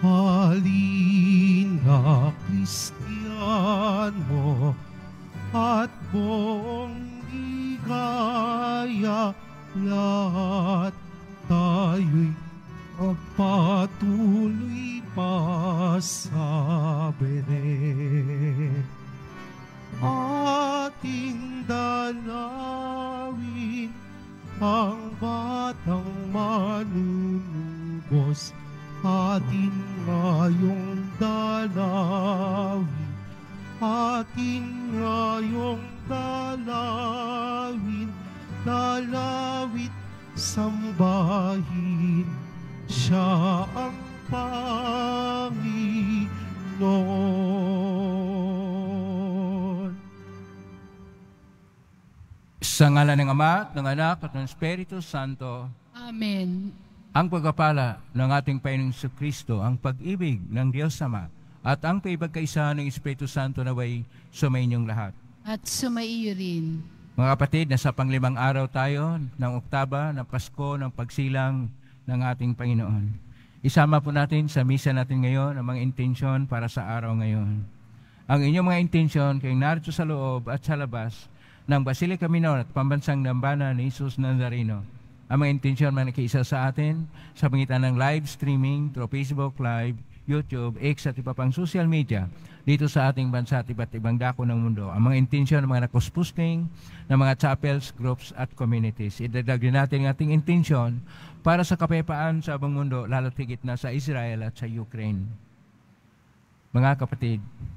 Halina, Kristiyano, at buong ligaya, lahat tayo'y magpatuloy pa sa Belen. Ating dalawin ang batang manunubos, atin ngayong dalawin, atin ngayong dalawin, dalawit sambahin, siya ang Panginoon. Sa ngalan ng Ama, ng Anak, at ng Espiritu Santo. Amen. Ang pagpapala ng ating Panginoong Kristo, ang pag-ibig ng Diyos Ama, at ang pagkakaisa ng Espiritu Santo naway sumainyong lahat. At sumaiyo rin. Mga kapatid, nasa panglimang araw tayo ng Oktaba ng Pasko ng pagsilang ng ating Panginoon. Isama po natin sa misa natin ngayon ang mga intensyon para sa araw ngayon. Ang inyong mga intensyon kayong narito sa loob at sa labas ng Basilica Minor at Pambansang Dambana ni Jesus Nazareno. Ang mga intensyon man nakiisa sa atin sa pangitan ng live streaming through Facebook Live, YouTube, X at iba pang social media dito sa ating bansa at iba't ibang dako ng mundo. Ang mga intensyon ng mga nakusposting ng mga chapels, groups at communities. Idadagdag natin ang ating intensyon para sa kapayapaan sa buong mundo, lalo't higit na sa Israel at sa Ukraine. Mga kapatid,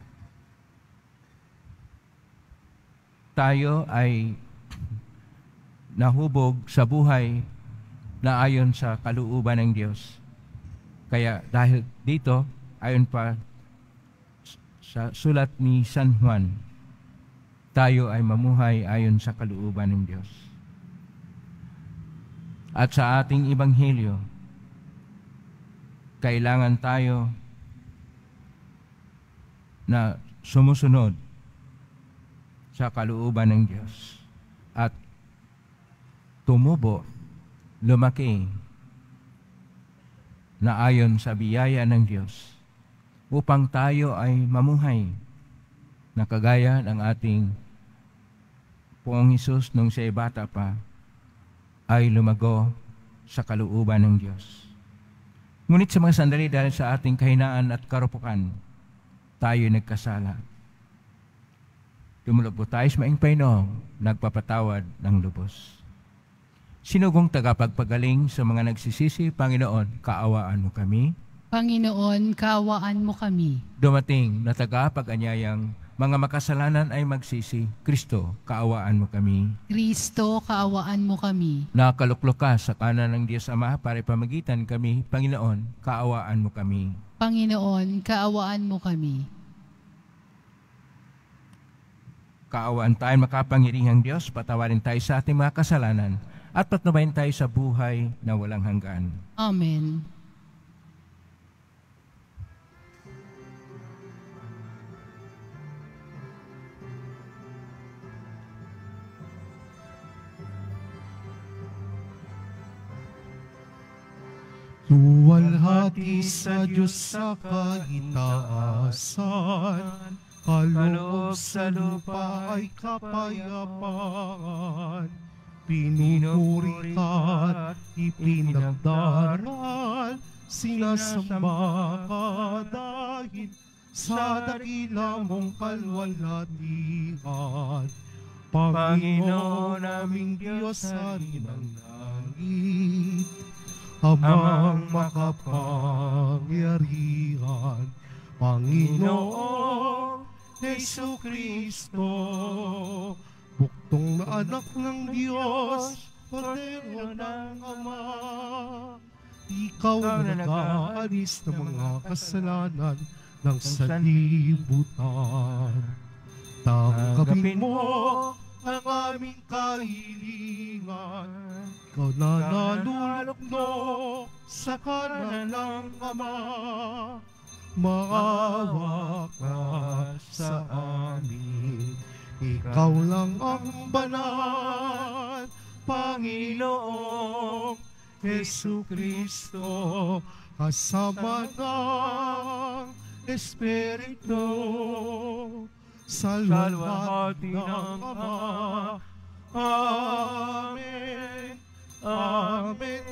tayo ay nahubog sa buhay na ayon sa kalooban ng Diyos. Kaya dahil dito, ayon pa sa sulat ni San Juan, tayo ay mamuhay ayon sa kalooban ng Diyos. At sa ating Ebanghelyo, kailangan tayo na sumusunod sa kalooban ng Diyos at tumubo, lumaki na ayon sa biyaya ng Diyos upang tayo ay mamuhay na kagaya ng ating Poong Hesus nung siya ay bata pa ay lumago sa kalooban ng Diyos. Ngunit sa mga sandali dahil sa ating kahinaan at karupukan, tayo nagkasala. Tumulog po tayo sa maing Panginoon, nagpapatawad ng lubos. Sinugong tagapagpagaling sa mga nagsisisi, Panginoon, kaawaan mo kami. Panginoon, kaawaan mo kami. Dumating na tagapag-anyayang mga makasalanan ay magsisi, Kristo, kaawaan mo kami. Kristo, kaawaan mo kami. Nakaluklok ka sa kanan ng Diyos Ama para ipamagitan kami, Panginoon, kaawaan mo kami. Panginoon, kaawaan mo kami. Kaawaan tayo makapangirihang Diyos, patawarin tayo sa ating mga kasalanan, at patnubayan tayo sa buhay na walang hanggan. Amen. Luwalhati sa Diyos sa kaitaasan, kaloob sa lupa ay kapayapaan. Pinupuri ka at ipinagdaral, sinasamba ka dahil sa dakila mong kalwalhatian. Panginoon naming Diyos sa ng langit, Amang makapangyarihan, Panginoong Jesucristo, buktong na anak ng Diyos, Kordero ng Ama. Ikaw na nag-aalis ng mga kasalanan ng sanlibutan. Tanggapin mo ang aming kahilingan. Ikaw na nalulukno sa kanan ng Ama. Maawa ka sa amin. Ikaw lang ang banal, Panginoong Jesucristo. kasama ng Espiritu, salwalhati ng Ama. Amen. Amen.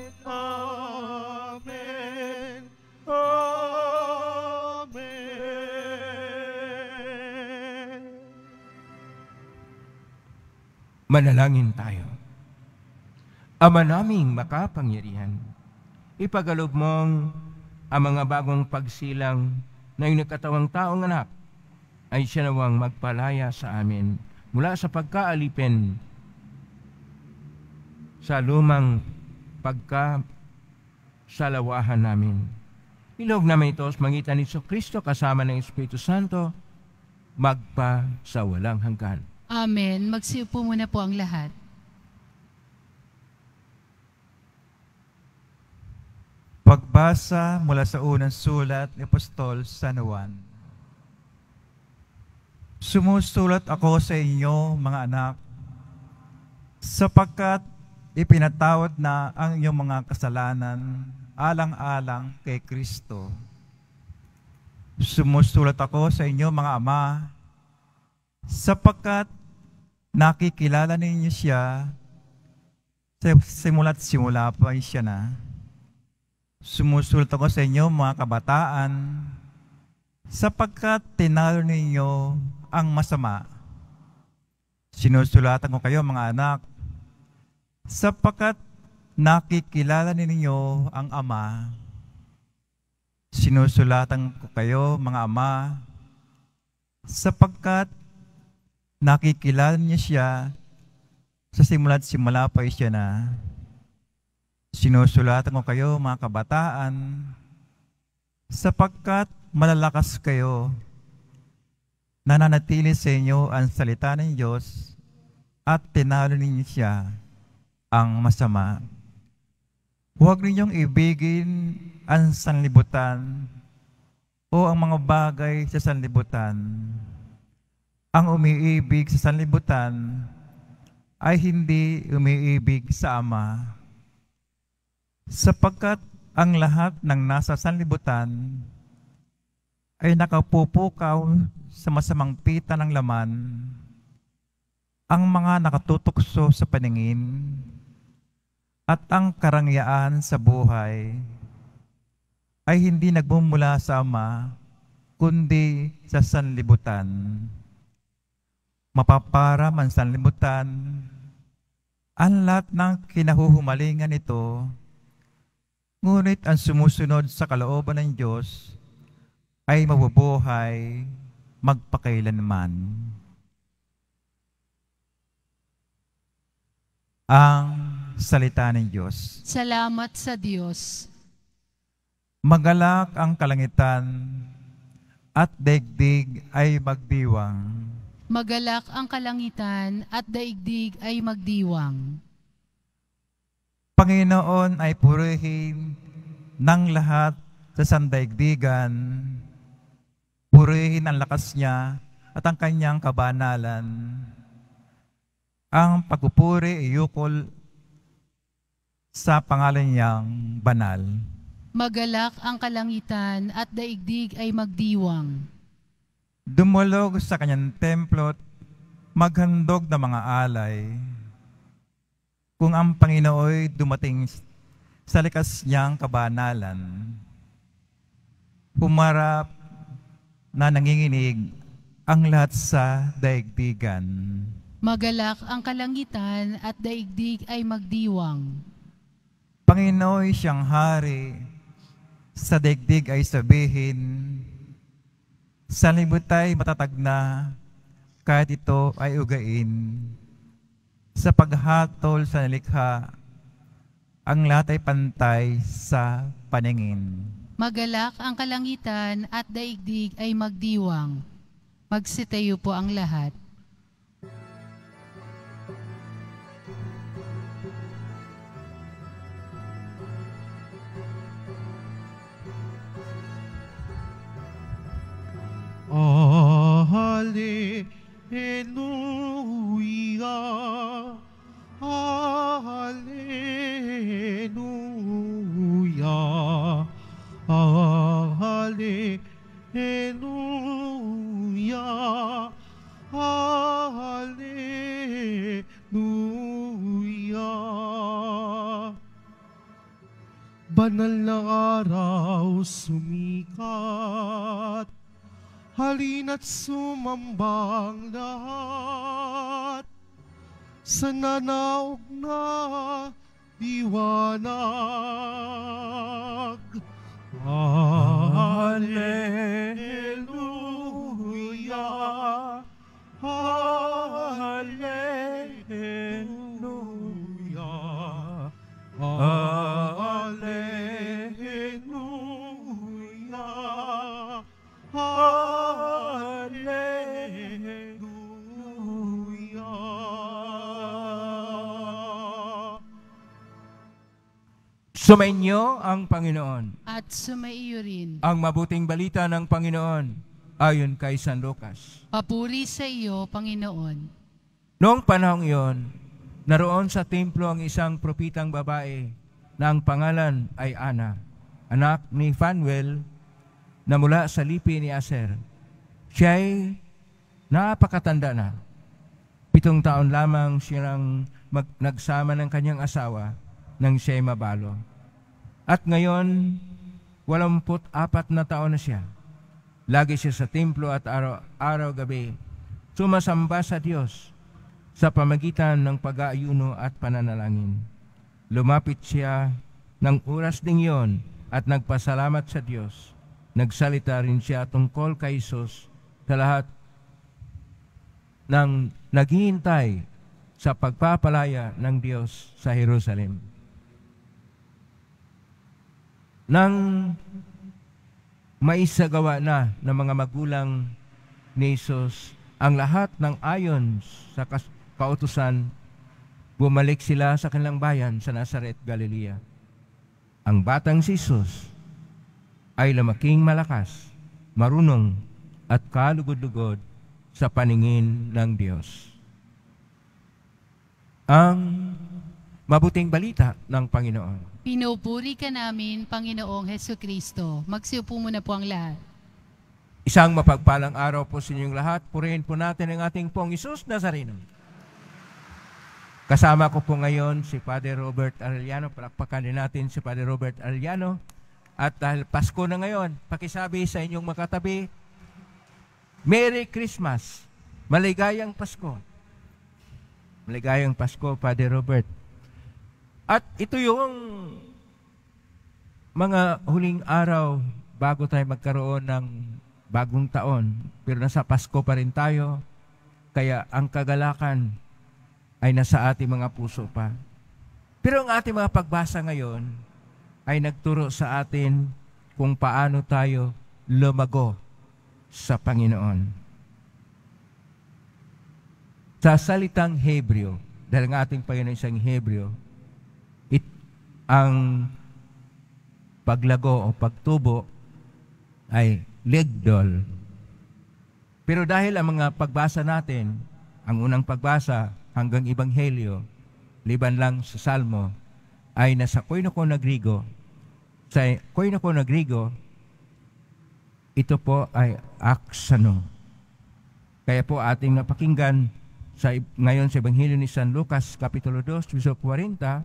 Amen. Amen. Manalangin tayo. Ama naming makapangyarihan, ipagalob mong ang mga bagong pagsilang na iyong nagkatawang taong anak ay siya nawang magpalaya sa amin mula sa pagkaalipin sa lumang pagkasalawahan namin. Ilog namin ito sa mangitan ni Kristo kasama ng Espiritu Santo, magpa sa walang hanggan. Amen. Magsiupo muna po ang lahat. Pagbasa mula sa unang sulat ni Apostol San Juan. Sumusulat ako sa inyo, mga anak, sapagkat ipinatawad na ang inyong mga kasalanan alang-alang kay Kristo. Sumusulat ako sa inyo, mga ama, sapagkat nakikilala ninyo siya simula't simula pa siya na. Sumusulat ako sa inyo, mga kabataan, sapagkat tinalo ninyo ang masama. Sinusulatan ko kayo, mga anak, sapagkat nakikilala ninyo ang Ama. Sinusulatan ko kayo, mga ama, sapagkat nakikilala niyo siya sa simula't simula pa siya na. Sinusulatan ko kayo, mga kabataan, sapagkat malalakas kayo, nananatili sa inyo ang salita ng Diyos at tinalo ninyo siya ang masama. Huwag ninyong ibigin ang sanlibutan o ang mga bagay sa sanlibutan. Ang umiibig sa sanlibutan ay hindi umiibig sa Ama, sapagkat ang lahat ng nasa sanlibutan ay nakapupukaw sa masamang pita ng laman. Ang mga nakatutukso sa paningin at ang karangyaan sa buhay ay hindi nagmumula sa Ama, kundi sa sanlibutan. Mapaparam ang sanlibutan, ang lahat ng kinahuhumalingan nito, ngunit ang sumusunod sa kalooban ng Diyos ay mabubuhay magpakailanman. Ang salita ng Diyos. Salamat sa Diyos. Magalak ang kalangitan at daigdig ay magdiwang. Magalak ang kalangitan at daigdig ay magdiwang. Panginoon ay purihin ng lahat sa sandaigdigan. Purihin ang lakas niya at ang kanyang kabanalan. Ang pagpupuri ay ukol sa pangalan niyang banal. Magalak ang kalangitan at daigdig ay magdiwang. Dumulog sa kanyang templo't maghandog ng mga alay. Kung ang Panginooy dumating sa likas niyang kabanalan, humarap na nanginginig ang lahat sa daigdigan. Magalak ang kalangitan at daigdig ay magdiwang. Panginooy siyang hari, sa daigdig ay sabihin, sa libutay matatag na, kahit ito ay ugain. Sa paghatol sa nalikha, ang lahat ay pantay sa paningin. Magalak ang kalangitan at daigdig ay magdiwang. Magsitayo po ang lahat. Hallelujah, Hallelujah, Hallelujah. Banal na araw sumikat, halina't sumambang lahat sa nanaog na liwanag. Hallelujah, Hallelujah, Hallelujah, Hallelujah. Sumainyo ang Panginoon. At sumaiyo rin. Ang mabuting balita ng Panginoon ayon kay San Lucas. Papuri sa iyo, Panginoon. Noong panahong iyon, naroon sa templo ang isang propitang babae na ang pangalan ay Ana, anak ni Phanuel na mula sa lipi ni Aser. Siya'y napakatanda na. 7 taon lamang siyang nagsama ng kanyang asawa nang siya'y mabalo. At ngayon, 84 na taon na siya. Lagi siya sa templo at araw-gabi sumasamba sa Diyos sa pamagitan ng pag-aayuno at pananalangin. Lumapit siya ng oras ding iyon at nagpasalamat sa Diyos. Nagsalita rin siya tungkol kay Jesus sa lahat ng naghihintay sa pagpapalaya ng Diyos sa Jerusalem. Nang maisagawa na ng mga magulang ni Jesus ang lahat ng ayon sa kautusan, bumalik sila sa kanilang bayan sa Nazaret, Galilea. Ang batang si Jesus ay lumaking malakas, marunong at kalugod-lugod sa paningin ng Diyos. Ang mabuting balita ng Panginoon. Pinupuri ka namin, Panginoong Hesukristo. Magsiupo muna po ang lahat. Isang mapagpalang araw po sa inyong lahat. Purihin po natin ang ating pong Jesus Nazareno. Kasama ko po ngayon si Father Robert Arellano. Palakpakan din natin si Father Robert Arellano. At dahil Pasko na ngayon, pakisabi sa inyong makatabi, Merry Christmas! Maligayang Pasko! Maligayang Pasko, Father Robert. At ito yung mga huling araw bago tayo magkaroon ng bagong taon. Pero nasa Pasko pa rin tayo, kaya ang kagalakan ay nasa ating mga puso pa. Pero ang ating mga pagbasa ngayon ay nagturo sa atin kung paano tayo lumago sa Panginoon. Sa salitang Hebreo, dahil ang ating Panginoon isang Hebreo, ang paglago o pagtubo ay legdol. Pero dahil ang mga pagbasa natin, ang unang pagbasa hanggang Ebanghelyo, liban lang sa Salmo, ay nasa Koinoko na Grigo. Sa Koinoko na Grigo, ito po ay aksano. Kaya po ating napakinggan ngayon sa Ebanghelyo ni San Lucas, Kapitulo 2, verso 40,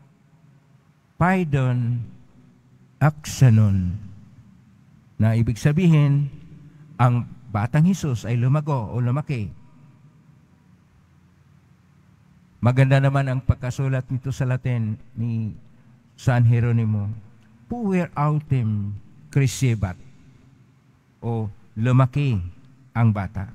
Paidon aksanon, na ibig sabihin, ang batang Hesus ay lumago o lumaki. Maganda naman ang pagkasulat nito sa Latin ni San Jeronimo. Puer autem crescebat, o lumaki ang bata.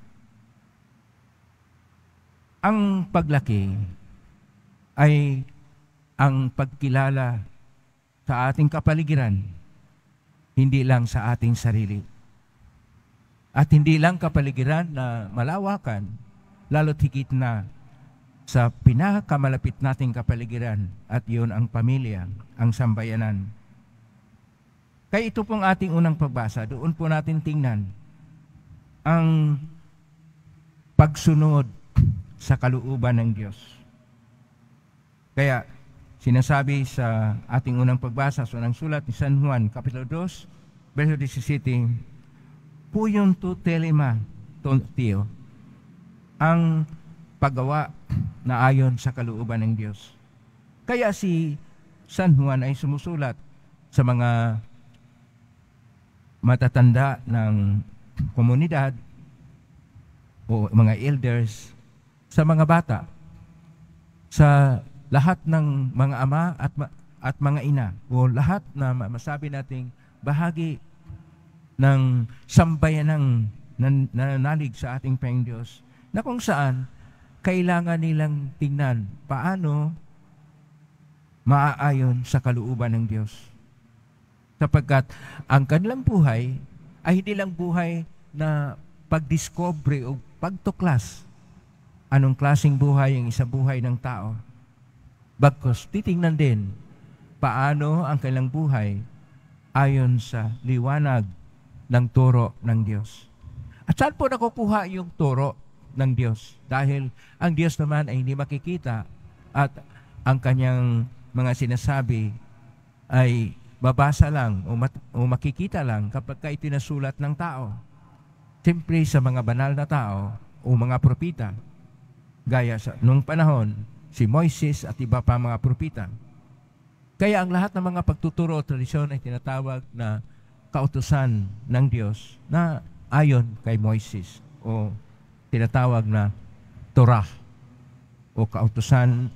Ang paglaki ay ang pagkilala sa ating kapaligiran, hindi lang sa ating sarili. At hindi lang kapaligiran na malawakan, lalo't higit na sa pinakamalapit nating kapaligiran, at yun ang pamilya, ang sambayanan. Kaya ito pong ating unang pagbasa, doon po natin tingnan ang pagsunod sa kalooban ng Diyos. Kaya sinasabi sa ating unang pagbasa sa unang sulat ni San Juan, Kapitulo 2, verso 17, puyon to telema tontio, ang paggawa na ayon sa kalooban ng Diyos. Kaya si San Juan ay sumusulat sa mga matatanda ng komunidad o mga elders, sa mga bata, sa lahat ng mga ama at mga ina, o lahat na masabi nating bahagi ng sambayanang nananalig sa ating Panginoong Diyos, na kung saan kailangan nilang tingnan paano maaayon sa kalooban ng Diyos. Sapagkat ang kanilang buhay ay hindi lang buhay na pagdiskobre o pagtuklas anong klaseng buhay ang isang buhay ng tao. Bagkus titingnan din paano ang kanilang buhay ayon sa liwanag ng turo ng Diyos. At saan po nakukuha yung turo ng Diyos? Dahil ang Diyos naman ay hindi makikita at ang kanyang mga sinasabi ay babasa lang o makikita lang kapag itinasulat ng tao. Siyempre sa mga banal na tao o mga propita, gaya sa nung panahon, si Moises at iba pa mga propita. Kaya ang lahat ng mga pagtuturo o tradisyon ay tinatawag na kautusan ng Diyos na ayon kay Moises o tinatawag na Torah o kautusan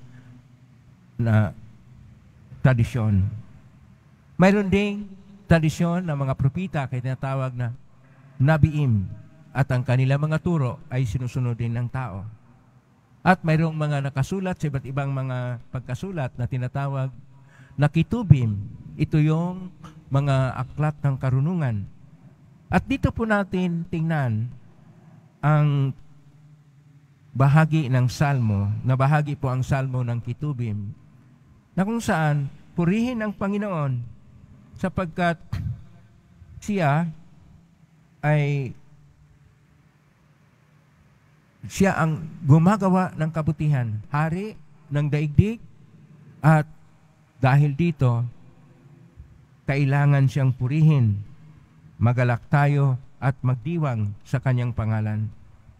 na tradisyon. Mayroon ding tradisyon ng mga propita kaya tinatawag na Nabiim at ang kanilang mga turo ay sinusunod din ng tao. At mayroong mga nakasulat sa iba't ibang mga pagkasulat na tinatawag na Kitubim. Ito yung mga aklat ng karunungan. At dito po natin tingnan ang bahagi ng Salmo, na bahagi po ang Salmo ng Kitubim, na kung saan purihin ang Panginoon sapagkat siya ang gumagawa ng kabutihan, hari ng daigdig, at dahil dito, kailangan siyang purihin, magalak tayo at magdiwang sa kanyang pangalan.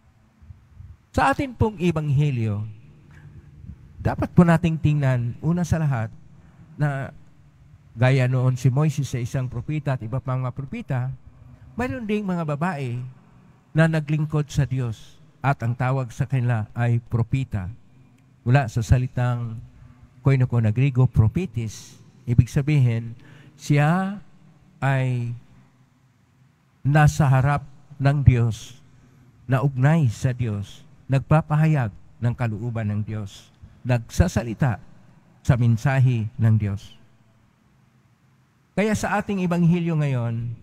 Sa atin pong ebanghelyo, dapat po nating tingnan, una sa lahat, na gaya noon si Moises sa isang propita at iba pang mga propita, mayroon ding mga babae na naglingkod sa Diyos at ang tawag sa kanila ay propita. Mula sa salitang koinoko na Griego, prophetis, ibig sabihin, siya ay nasa harap ng Diyos, naugnay sa Diyos, nagpapahayag ng kalooban ng Diyos, nagsasalita sa mensahe ng Diyos. Kaya sa ating ebanghelyo ngayon,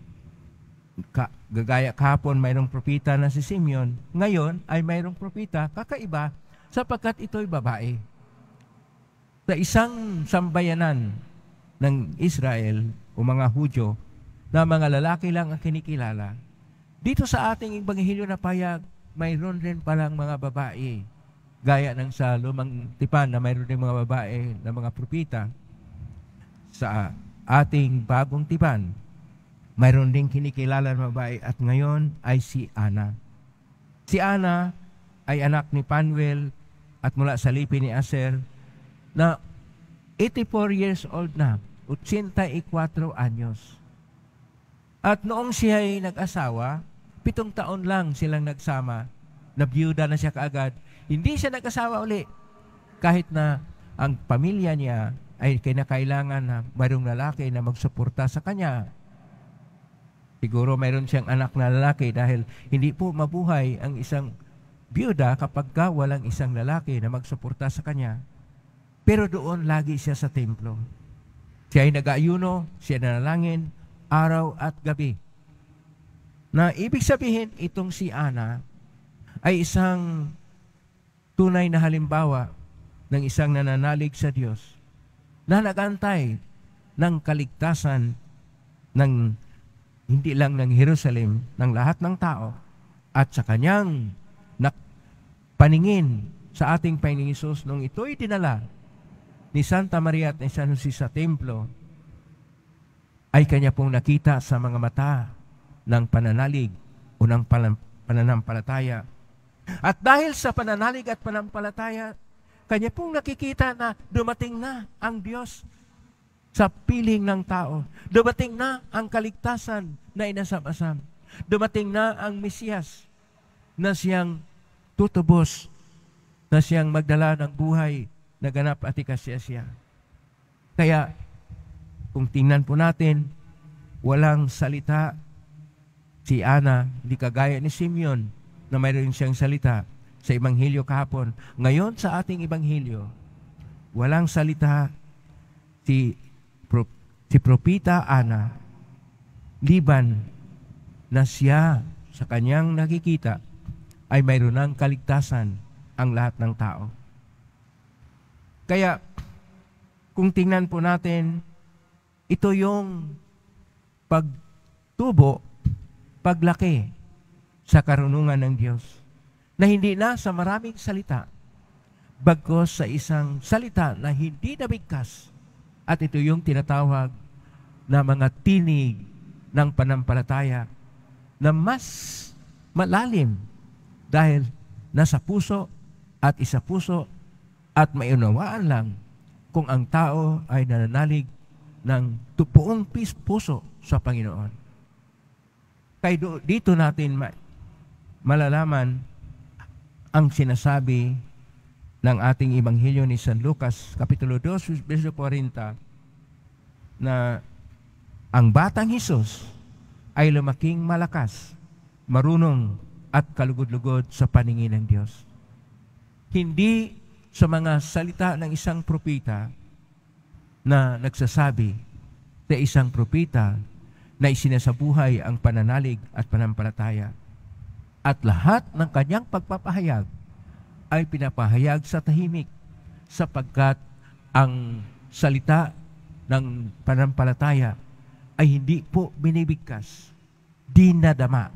gagaya kahapon mayroong propita na si Simeon, ngayon ay mayroong propita kakaiba sapagkat ito'y babae. Sa isang sambayanan ng Israel o mga Hudyo na mga lalaki lang ang kinikilala, dito sa ating ebanghelyo na payag, mayroon rin palang mga babae. Gaya ng sa Lumang Tipan na mayroon rin mga babae na mga propita. Sa ating Bagong Tipan, mayroon ding kinikilala na babae at ngayon ay si Ana. Si Ana ay anak ni Panuel at mula sa lipi ni Aser na 84 years old na, 84 anyos. At noong siya ay nag-asawa, 7 taon lang silang nagsama, nabiyuda na siya kaagad. Hindi siya nag-asawa uli kahit na ang pamilya niya ay kinakailangan na mayroong lalaki na magsuporta sa kanya. Siguro mayroon siyang anak na lalaki dahil hindi po mabuhay ang isang biyuda kapag walang isang lalaki na magsuporta sa kanya. Pero doon lagi siya sa templo. Siya ay nag-aayuno, siya nanalangin, araw at gabi. Na ibig sabihin, itong si Ana ay isang tunay na halimbawa ng isang nananalig sa Diyos na nag-antay ng kaligtasan ng hindi lang ng Jerusalem, ng lahat ng tao, at sa kanyang paningin sa ating Panginoong Hesus nung ito'y dinala ni Santa Maria at ni San Jose sa templo, ay kanya pong nakita sa mga mata ng pananalig unang pananampalataya. At dahil sa pananalig at pananampalataya, kanya pong nakikita na dumating na ang Diyos sa piling ng tao. Dumating na ang kaligtasan na inasam-asam. Dumating na ang Mesiyas na siyang tutubos, na siyang magdala ng buhay na ganap at ikasya siya. Kaya, kung tingnan po natin, walang salita si Ana, hindi kagaya ni Simeon, na mayroon siyang salita sa Ebanghelyo kahapon. Ngayon sa ating Ebanghelyo, walang salita si Propita Ana, liban na siya sa kanyang nakikita ay mayroon ng kaligtasan ang lahat ng tao. Kaya, kung tingnan po natin, ito yung pagtubo, paglaki sa karunungan ng Diyos, na hindi na sa maraming salita, bagkus sa isang salita na hindi nabigkas. At ito yung tinatawag na mga tinig ng panampalataya na mas malalim dahil nasa puso at isa puso at maunawaan lang kung ang tao ay nananalig ng buong puso sa Panginoon. Kaya dito natin malalaman ang sinasabi ng ating Ebanghelyo ni San Lucas, Kapitulo 2, verso 40, na ang batang Hesus ay lumaking malakas, marunong at kalugod-lugod sa paningin ng Diyos. Hindi sa mga salita ng isang propeta na nagsasabi na isang propeta na isinasabuhay ang pananalig at panampalataya. At lahat ng kanyang pagpapahayag ay pinapahayag sa tahimik sapagkat ang salita ng panampalataya ay hindi po binibigkas, dinadama,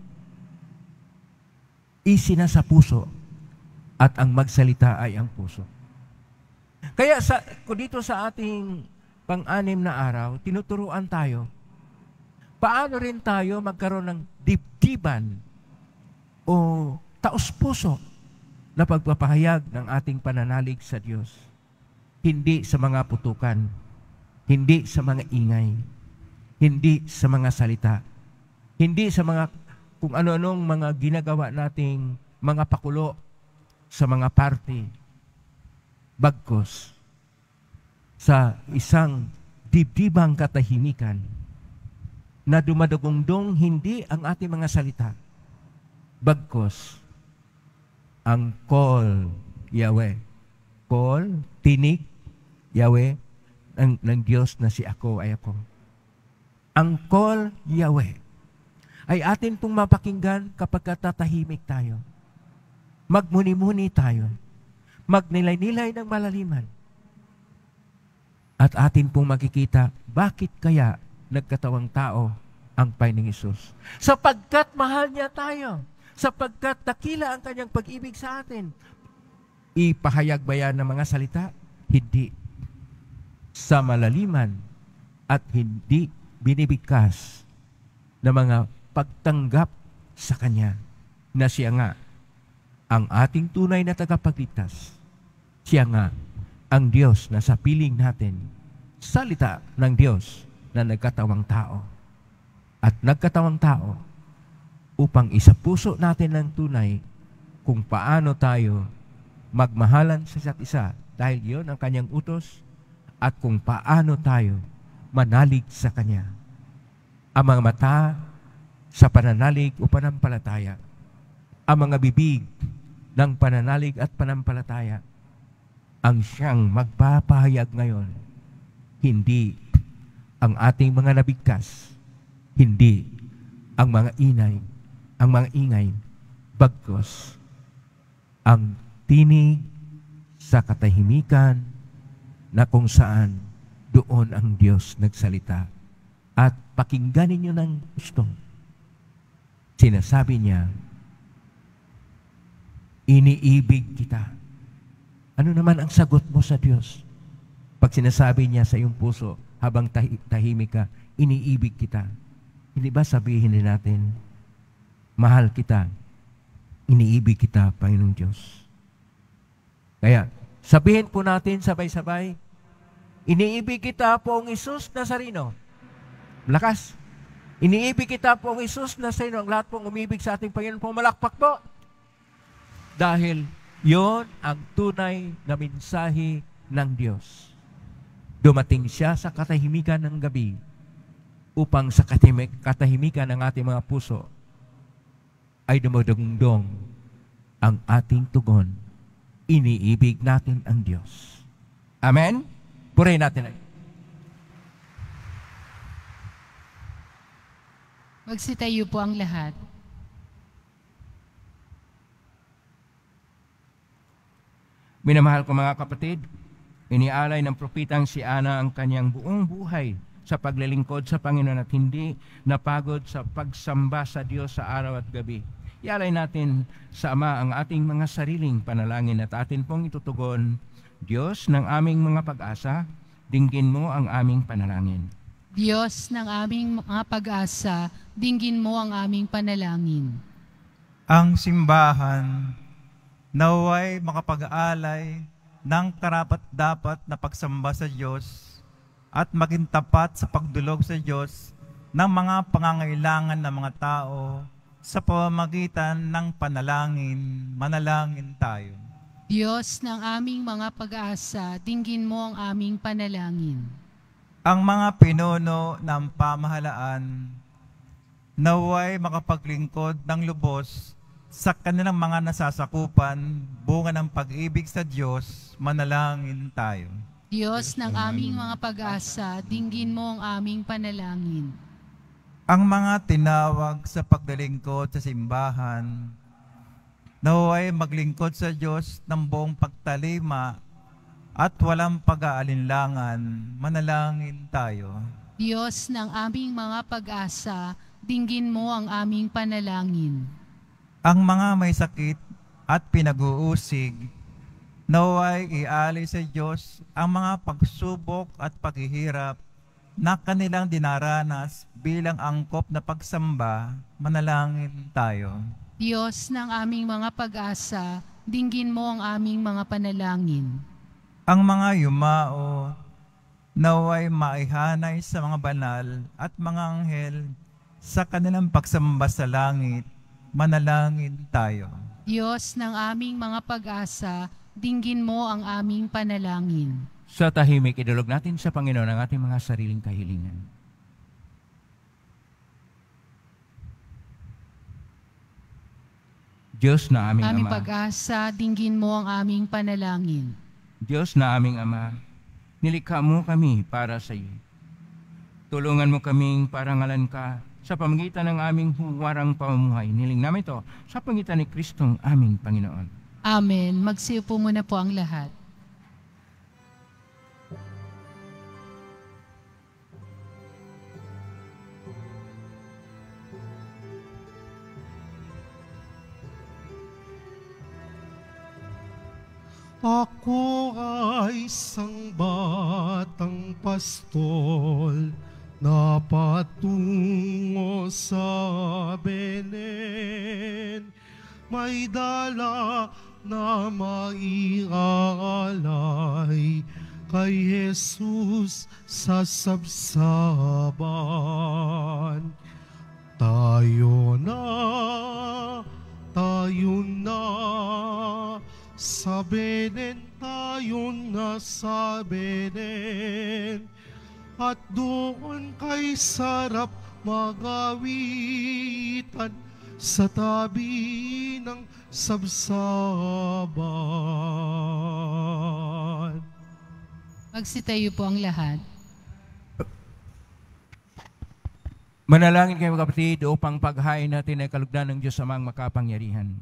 isinasa puso, at ang magsalita ay ang puso. Kaya dito sa ating pang-anim na araw, tinuturuan tayo paano rin tayo magkaroon ng dibdiban o taos-puso na pagpapahayag ng ating pananalig sa Diyos. Hindi sa mga putukan, hindi sa mga ingay, hindi sa mga salita, hindi sa mga kung ano-anong mga ginagawa nating mga pakulo sa mga party, bagkus sa isang dibdibang katahimikan na dumadugongdong hindi ang ating mga salita, bagkus ang call, Yahweh. Call, tinig, Yahweh, ng Diyos na si ako ay ako. Ang call, Yahweh, ay atin pong mapakinggan kapag tatahimik tayo. Magmuni-muni tayo. Magnilay-nilay ng malaliman. At atin pong makikita, bakit kaya nagkatawang tao ang Panginoong Hesus? Sapagkat mahal niya tayo. Sapagkat dakila ang kanyang pag-ibig sa atin. Ipahayag ba yan ng mga salita? Hindi. Sa malaliman at hindi binibigkas na mga pagtanggap sa Kanya na siya nga ang ating tunay na tagapagligtas. Siya nga ang Diyos na sa piling natin, salita ng Diyos na nagkatawang tao. At nagkatawang tao upang isapuso natin ng tunay kung paano tayo magmahalan sa isa't isa dahil yun ang kanyang utos at kung paano tayo manalig sa Kanya. Ang mga mata sa pananalig o panampalataya, ang mga bibig ng pananalig at panampalataya, ang siyang magpapahayag ngayon, hindi ang ating mga nabigkas, hindi ang mga ingay, bagkus ang tinig sa katahimikan na kung saan doon ang Diyos nagsalita. At pakinggan ninyo ng gusto. Sinasabi niya, iniibig kita. Ano naman ang sagot mo sa Diyos? Pag sinasabi niya sa iyong puso, habang tahimik ka, iniibig kita. Hindi ba sabihin din natin, mahal kita, iniibig kita, Panginoong Diyos. Kaya, sabihin po natin sabay-sabay, iniibig kita, Poong Isus Nazareno. Lakas. Iniibig kita, Poong Isus Nazareno. Ang lahat pong umibig sa ating Panginoon, pumalakpak po. Dahil yon ang tunay na mensahe ng Diyos. Dumating siya sa katahimikan ng gabi upang sa katahimikan ng ating mga puso ay dumadungdong ang ating tugon. Iniibig natin ang Diyos. Amen? Purihin natin. Magsitayo po ang lahat. Minamahal ko mga kapatid, inialay ng propitang si Ana ang kanyang buong buhay sa paglilingkod sa Panginoon at hindi napagod sa pagsamba sa Diyos sa araw at gabi. Ialay natin sa Ama ang ating mga sariling panalangin at atin pong itutugon, Diyos ng aming mga pag-asa, dinggin mo ang aming panalangin. Diyos ng aming mga pag-asa, dinggin mo ang aming panalangin. Ang simbahan naway makapag-alay ng karapat-dapat na pagsamba sa Diyos at maging tapat sa pagdulog sa Diyos ng mga pangangailangan ng mga tao sa pamamagitan ng panalangin. Manalangin tayo. Diyos ng aming mga pag-asa, dinggin mo ang aming panalangin. Ang mga pinuno ng pamahalaan naway makapaglingkod ng lubos sa kanilang mga nasasakupan, bunga ng pag-ibig sa Diyos. Manalangin tayo. Diyos ng aming mga pag-asa, dinggin mo ang aming panalangin. Ang mga tinawag sa pagdalingkod sa simbahan, naway maglingkod sa Diyos ng buong pagtalima at walang pag-aalinlangan. Manalangin tayo. Diyos ng aming mga pag-asa, dinggin mo ang aming panalangin. Ang mga may sakit at pinag-uusig, naway ialay sa Diyos ang mga pagsubok at paghihirap na kanilang dinaranas bilang angkop na pagsamba. Manalangin tayo. Diyos ng aming mga pag-asa, dinggin mo ang aming mga panalangin. Ang mga yumao, naway maihanay sa mga banal at mga anghel sa kanilang pagsamba sa langit. Manalangin tayo. Diyos ng aming mga pag-asa, dinggin mo ang aming panalangin. Sa tahimik, idulog natin sa Panginoon ang ating mga sariling kahilingan. Diyos na aming Aming Ama, pag-asa, dinggin mo ang aming panalangin. Diyos na aming Ama, nilikha mo kami para sa iyo. Tulungan mo kaming parangalan ka sa pamagitan ng aming huwarang pamumuhay. Niling namin ito sa pamagitan ni Kristong aming Panginoon. Amen. Magsiupo muna po ang lahat. Ako ay isang batang pastol na patungo sa Belen. May dala na maiaalay kay Jesus sa sabsaban. Tayo na sa Belen, tayo na sa Belen, at doon kay sarap magawitan sa tabi ng sabsaban. Magsitayo po ang lahat. Manalangin kayo mga kapatid upang paghain natin ay kalugdan ng Diyos Amang makapangyarihan.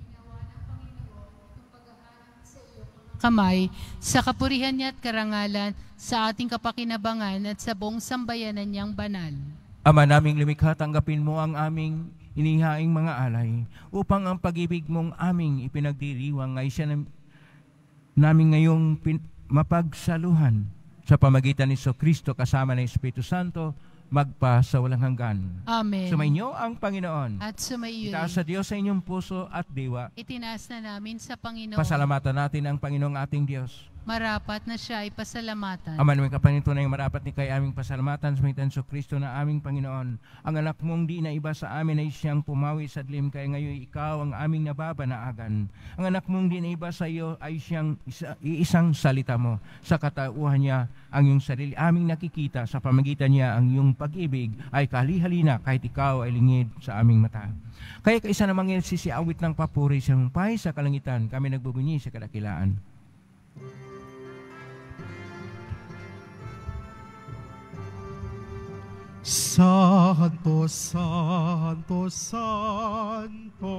Kamay, sa kapurihan niya at karangalan, sa ating kapakinabangan at sa buong sambayanan niyang banal. Ama naming lumikha, tanggapin mo ang aming inihaing mga alay upang ang pag-ibig mong aming ipinagdiriwang ay siya namin ngayong mapagsaluhan sa pamagitan ni Kristo kasama ng Espiritu Santo magpa sa walang hanggan. Amen. Sumainyo ang Panginoon. At sumaiyo Itaas sa Diyos sa inyong puso at diwa. itinaas na namin sa Panginoon. Pasalamatan natin ang Panginoong ating Diyos. Marapat na siya ay pasalamatan. Ama namin kapanintunay marapat ni kay aming pasalamatan sa mitan sa Kristo na aming Panginoon. Ang anak mong di na iba sa amin ay siyang pumawi sa dilim, kaya ngayon ikaw ang aming nababanaagan. Ang anak mong di na iba sa iyo ay siyang iisang salita mo. Sa katauhan niya ang iyong sarili aming nakikita, sa pamagitan niya ang iyong pag-ibig ay kalihalina kahit ikaw ay lingid sa aming mata. Kaya kaisa namang sisiawit ng papuri sa humpay sa kalangitan, kami nagbubunyi sa kadakilaan. Santo, Santo, Santo,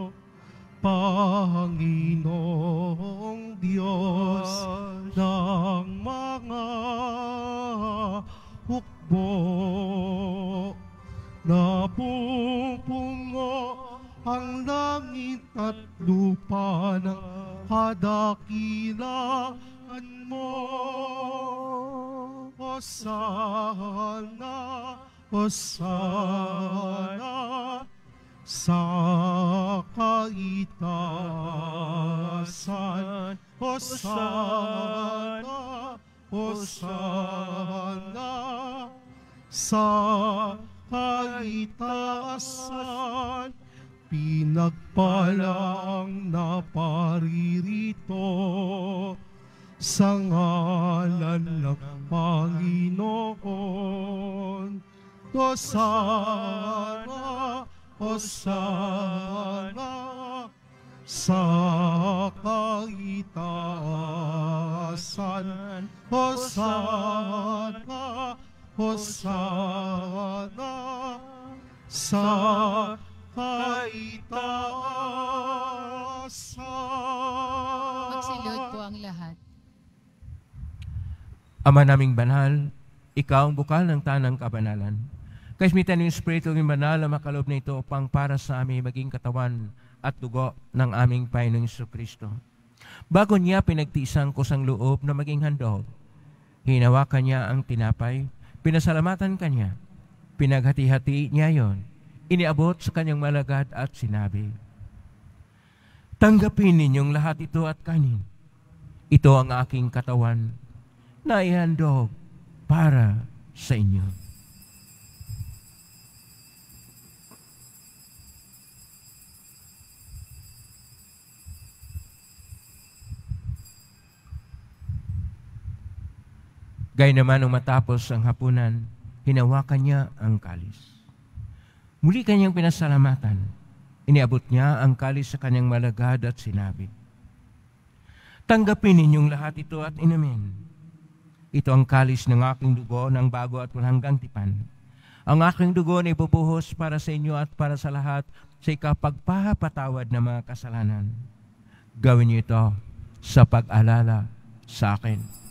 Panginoong Diyos ng mga hukbo, napupungo ang langit at lupa ng kadakilaan mo. Hosana, Hosana sa kaitaasan. Hosana, Hosana sa kaitaasan. Pinagpala ang naparirito sa ngalan ng Panginoon. Hosana, Hosana sa kaitaasan. Hosana, Hosana sa kaitaasan. Magsilod po ang lahat. Ama naming banal, ikaw ang bukal ng tanang kabanalan. Kaismitan ng Espiritu ng banal na makalob na ito upang para sa amin maging katawan at dugo ng aming Panginoong Jesucristo. Bago niya pinagtiisang kusang loob na maging handog, hinawakan niya ang tinapay, pinasalamatan kanya, pinaghati-hati niya yon, iniabot sa kanyang malagad at sinabi, "Tanggapin ninyong lahat ito at kanin. Ito ang aking katawan na ihandog para sa inyo." Gaya naman nung matapos ang hapunan, hinawakan niya ang kalis. Muli kanyang pinasalamatan. Iniabot niya ang kalis sa kanyang malagad at sinabi, "Tanggapin ninyong lahat ito at inumin. Ito ang kalis ng aking dugo ng bago at walang hanggang tipan. Ang aking dugo na ibubuhos para sa inyo at para sa lahat sa ikapagpapatawad ng mga kasalanan. Gawin niyo ito sa pag-alala sa akin."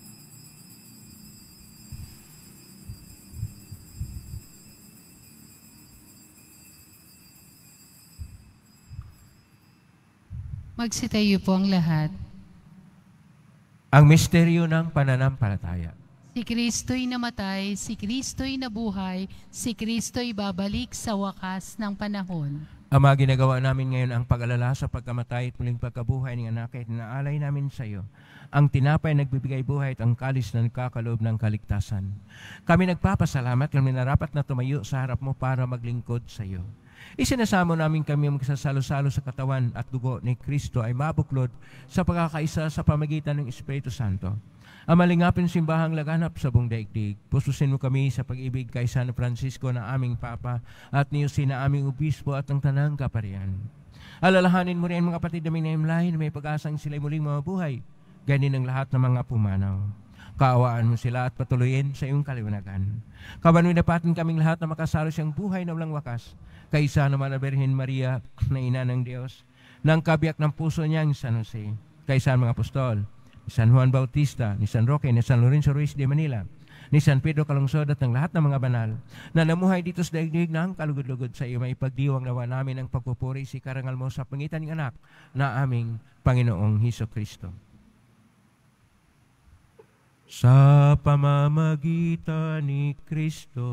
Magsitayo po ang lahat. Ang misteryo ng pananampalataya. Si Kristo'y namatay, si Kristo'y nabuhay, si Kristo'y babalik sa wakas ng panahon. Ama, ginagawa namin ngayon ang pag-alala sa pagkamatay at muling pagkabuhay ng anak at inaalay namin sa iyo ang tinapay nagbibigay buhay at ang kalis na nagkakaloob ng kaligtasan. Kami nagpapasalamat kami narapat na tumayo sa harap mo para maglingkod sa iyo. Isinasamo namin kami magsasalo-salo sa katawan at dugo ni Kristo ay mabuklod sa pagkakaisa sa pamagitan ng Espiritu Santo. Ang malingapin simbahang laganap sa buong daigdig, pususin mo kami sa pag-ibig kay San Francisco na aming Papa at ni Jose na aming Obispo at ng Tanang Kaparian. Alalahanin mo rin mga kapatid namin na imlahin na may pag-asang sila'y muling mabuhay, ganin ang lahat ng mga pumanaw. Kaawaan mo sila at patuloyin sa iyong kaliwanagan. Kabanawin napatin kaming lahat na makasalo siyang buhay na walang wakas, kaysa naman na Birhen Maria na ina ng Diyos, ng kabiyak ng puso niyang San Jose, kaysa mga apostol, ni San Juan Bautista, ni San Roque, ni San Lorenzo Ruiz de Manila, ni San Pedro Calungsod at ng lahat ng mga banal na namuhay dito sa daigdig ng kalugod-lugod sa iyo, may pagdiwang nawa namin ang pagpupuri si karangal mo sa pangitan ng anak na aming Panginoong Hesukristo. sa pamamagitan ni Kristo,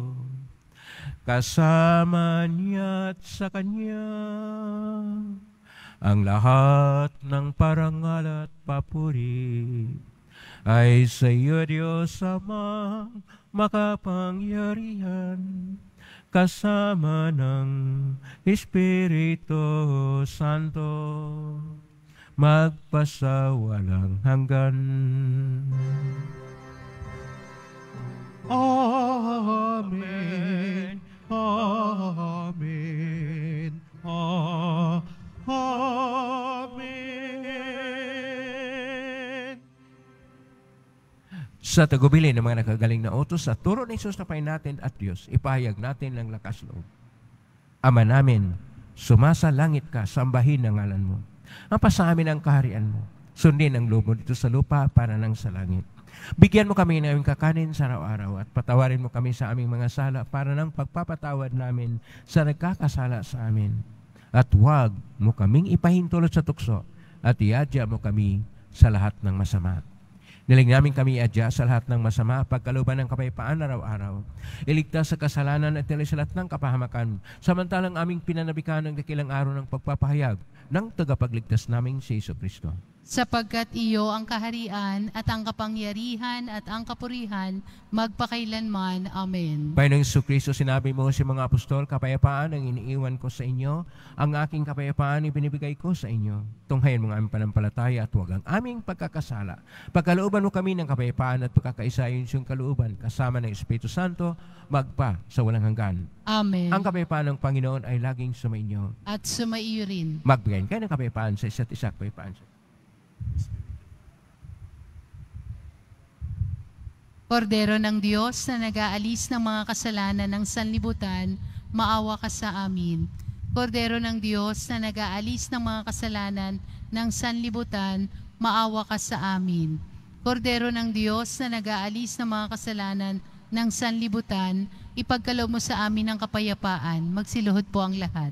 kasama niya at sa Kanya, ang lahat ng parangal at papuri ay sa iyo, Diyos Ama makapangyarihan, kasama ng Espiritu Santo, magpasawalang hanggan. Amen. Amen. Amen. Sa tagubilin ng mga nakagaling na utos at turo ni Jesus na Panginoon natin at Diyos, ipahayag natin ng lakas loob. Ama namin, sumasalangit ka, sambahin ang ngalan mo. Ang pasamin ang kaharian mo. Sundin ang loob mo dito sa lupa para nang sa langit. Bigyan mo kami ng aming kakanin sa araw-araw at patawarin mo kami sa aming mga sala para nang pagpapatawad namin sa nagkakasala sa amin. At huwag mo kaming ipahintulot sa tukso at iadya mo kami sa lahat ng masama. Niling namin kami iadya sa lahat ng masama, pagkalooban ng kapayapaan araw-araw. Iligtas sa kasalanan at sa lahat ng kapahamakan, samantalang aming pinanabikan ng dakilang araw ng pagpapahayag ng tagapagligtas naming si Jesucristo. Sapagkat iyo ang kaharian at ang kapangyarihan at ang kapurihan magpakailanman. Amen. Panginoong Jesucristo, sinabi mo sa mga apostol, kapayapaan ang iniiwan ko sa inyo, ang aking kapayapaan ibinibigay ko sa inyo. Tunghayan mo ang aming panampalataya at huwag ang aming pagkakasala. Pagkalooban mo kami ng kapayapaan at pagkakaisa yung kalooban, kasama ng Espiritu Santo, magpa sa walang hanggan. Amen. Ang kapayapaan ng Panginoon ay laging sumainyo. At sumaiyo rin. Magbigay kayo ng kapayapaan sa isa't isa, kapayapaan sa Kordero ng Diyos na nag-aalis ng mga kasalanan ng sanlibutan, maawa ka sa amin. Kordero ng Diyos na nag-aalis ng mga kasalanan ng sanlibutan, maawa ka sa amin. Kordero ng Diyos na nag-aalis ng mga kasalanan ng sanlibutan, ipagkaloob mo sa amin ang kapayapaan. Magsiluhod po ang lahat.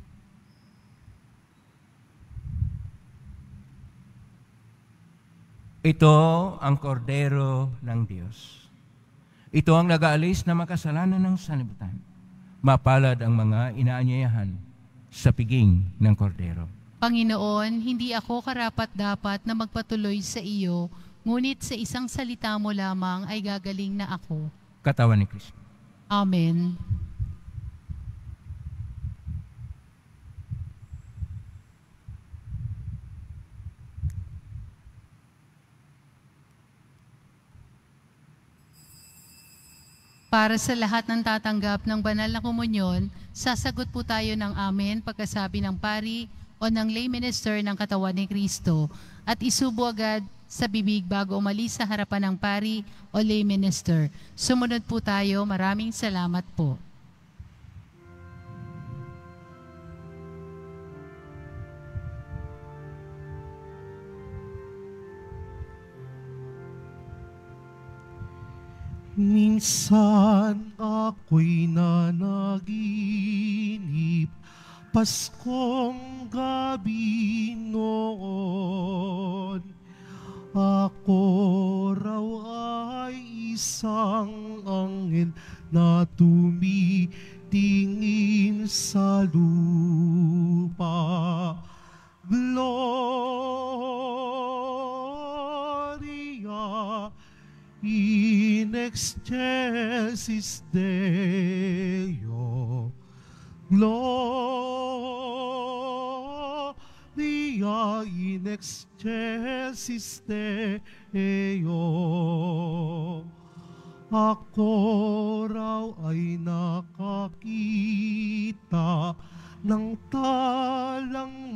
Ito ang kordero ng Diyos. Ito ang nag-aalis na makasalanan ng sanlibutan. Mapalad ang mga inaanyayahan sa piging ng kordero. Panginoon, hindi ako karapat-dapat na magpatuloy sa iyo, ngunit sa isang salita mo lamang ay gagaling na ako. Katawan ni Kristo. Amen. Para sa lahat ng tatanggap ng banal na komunyon, sasagot po tayo ng amen pagkasabi ng pari o ng lay minister ng katawan ni Kristo at isubo agad sa bibig bago umalis sa harapan ng pari o lay minister. Sumunod po tayo. Maraming salamat po. Minsan ako'y nanaginip, Paskong gabi noon. Ako raw ay isang anghel na tumitingin sa lupa. Gloria in excelsis Deo. Gloria in excelsis Deo. Ako raw ay nakakita ng talang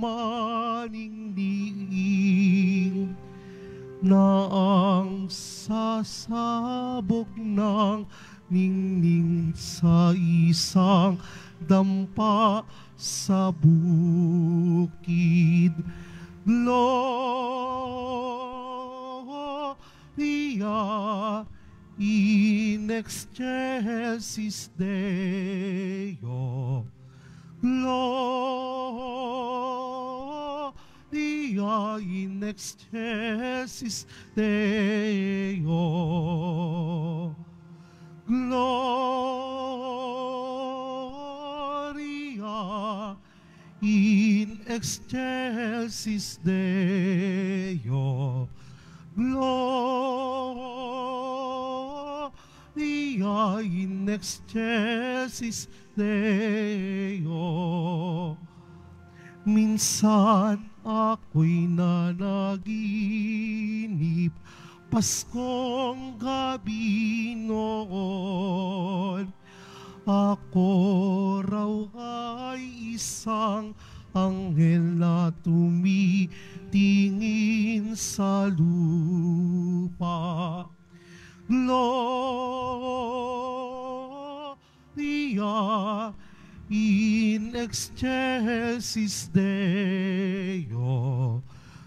maningning na ang sasabog ng ningning sa isang dampa sa bukid. Gloria in excelsis Deo. Gloria in excelsis Deo. Gloria in excelsis Deo. Gloria in excelsis Deo. Minsan ako'y nanaginip, Paskong gabi noon. Ako raw ay isang anghel na tumitingin sa lupa. Gloria in excelsis Deo.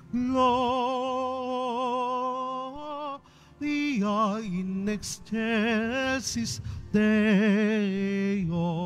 Gloria in excelsis Deo.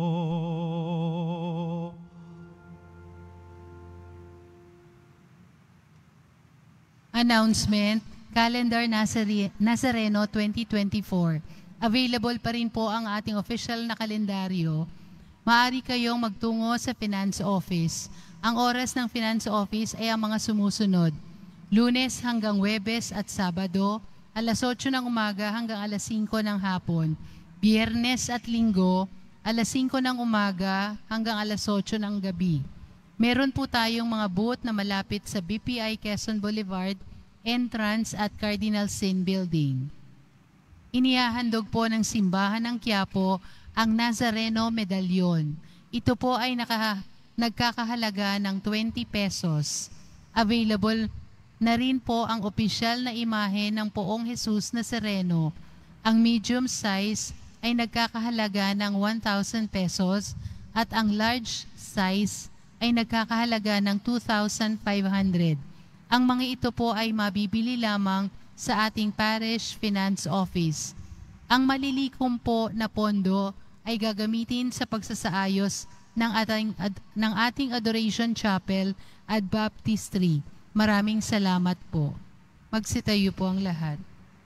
Announcement, Calendar Nazareno 2024. Available pa rin po ang ating official na kalendaryo. Maaari kayong magtungo sa Finance Office. Ang oras ng Finance Office ay ang mga sumusunod. Lunes hanggang Huwebes at Sabado, alas 8 ng umaga hanggang alas 5 ng hapon. Biyernes at Linggo, alas 5 ng umaga hanggang alas 8 ng gabi. Meron po tayong mga booth na malapit sa BPI Quezon Boulevard, entrance at Cardinal Sin Building. Inihahandog po ng Simbahan ng Quiapo ang Nazareno Medallion. Ito po ay nagkakahalaga ng 20 pesos. Available na rin po ang opisyal na imahe ng Poong Jesus Nazareno. Ang medium size ay nagkakahalaga ng 1,000 pesos at ang large size ay nagkakahalaga ng 2,500. Ang mga ito po ay mabibili lamang sa ating Parish Finance Office. Ang malilikom po na pondo ay gagamitin sa pagsasaayos ng ating Adoration Chapel at Baptistry. Maraming salamat po. Magsitayo po ang lahat.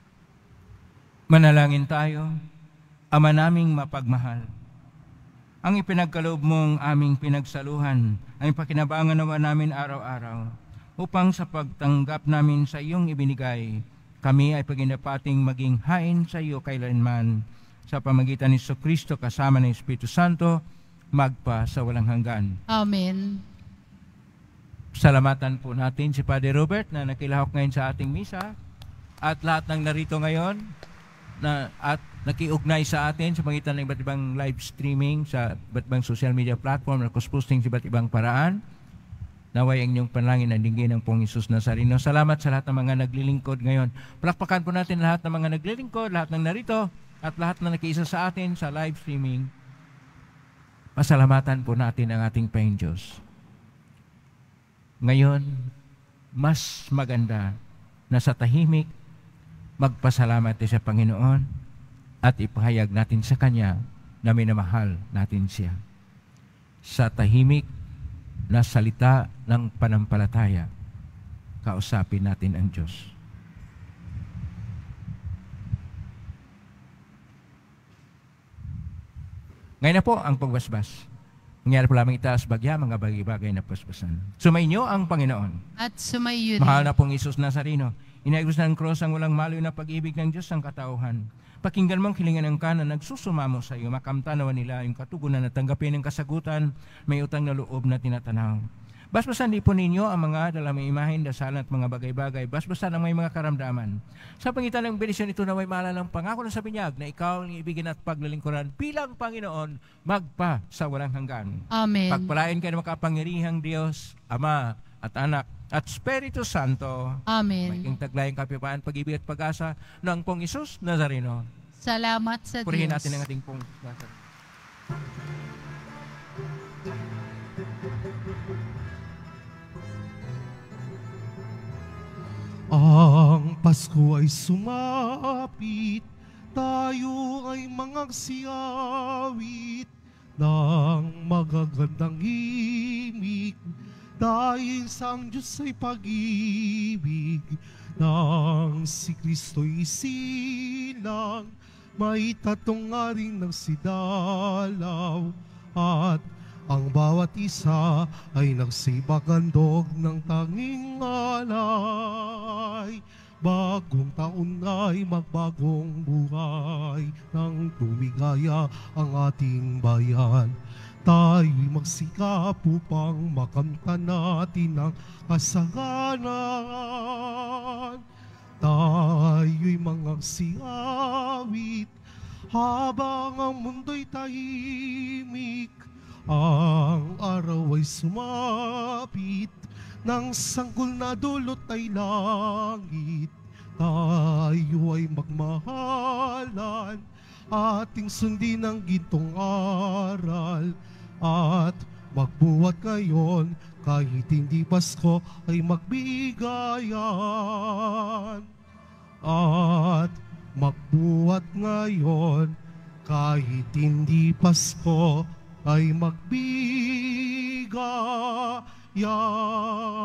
Manalangin tayo. Ama naming mapagmahal, ang ipinagkaloob mong aming pinagsaluhan ay pakinabangan naman namin araw-araw upang sa pagtanggap namin sa iyong ibinigay, kami ay paginapating maging hain sa iyo kailanman sa pamagitan ni Kristo kasama ng Espiritu Santo, magpa sa walang hanggan. Amen. Salamatan po natin si Padre Robert na nakilahok ngayon sa ating misa at lahat ng narito ngayon at nakiugnay sa atin sa pamagitan ng iba't ibang live streaming sa iba't ibang social media platform na posting sa iba't ibang paraan. Naway ang inyong panalangin ang dinggin ng Pong Jesus Nazareno. Salamat sa lahat ng mga naglilingkod ngayon. Palakpakan po natin lahat ng mga naglilingkod, lahat ng narito, at lahat na nakiisa sa atin sa live streaming. Pasalamatan po natin ang ating Panginoong Diyos. Ngayon, mas maganda na sa tahimik, magpasalamat sa Panginoon at ipahayag natin sa Kanya na minamahal natin siya. Sa tahimik na salita ng panampalataya, kausapin natin ang Diyos. Ngayon na po ang pagbasbas. Nangyari po lamang itaas bagya, mga bagay-bagay na pasbasan. Sumainyo ang Panginoon. At sumayo rin. Mahal na pong Jesus Nazareno, inaigos ng cross ang walang maloy na pag-ibig ng Diyos ang katauhan. Pakinggan mong hilingan ng kanan, nagsusumamo sa iyo, makamtanawan nila yung katugunan na tanggapin ng kasagutan, may utang na loob na tinatanaw. Basbasan din po ninyo ang mga dalamang imahin, dasalan at mga bagay-bagay. Basbasan ang may mga karamdaman. Sa pangitan ng benisyon ito na may maalalang pangako na sa binyag na ikaw ang ibigin at paglalingkuran bilang Panginoon, magpa sa walang hanggan. Amen. Pagpalain kayo ng makapangyarihang Diyos, Ama at Anak at Espiritu Santo. Amen. Maging taglayang kapayapaan, pag-ibig at pag-asa ng Pong Jesus Nazareno. Salamat sa Diyos. Purihin natin ang ating Pong Nazareno. Ang Pasko ay sumapit, tayo ay mangagsiyawit ng magagandang himig Dahil sa ang Diyos ay pag-ibig, nang si Kristo'y isilang, may tatungaring ng sidalaw, at ang bawat isa ay nagsibagandog ng tanging alay. Bagong taon ay magbagong buhay, nang tumigaya ang ating bayan. Tayo'y magsikap upang makamtan natin ang kasalanan. Tayo'y mangagsiawit habang ang mundo'y tahimik. Ang araw ay sumapit, ng sanggol na dulot ay langit. Tayo ay magmahalan, ating sundin ang gintong aral, at magbuhat ngayon kahit hindi Pasko ay magbigayan. At magbuhat ngayon kahit hindi Pasko ay magbigayan.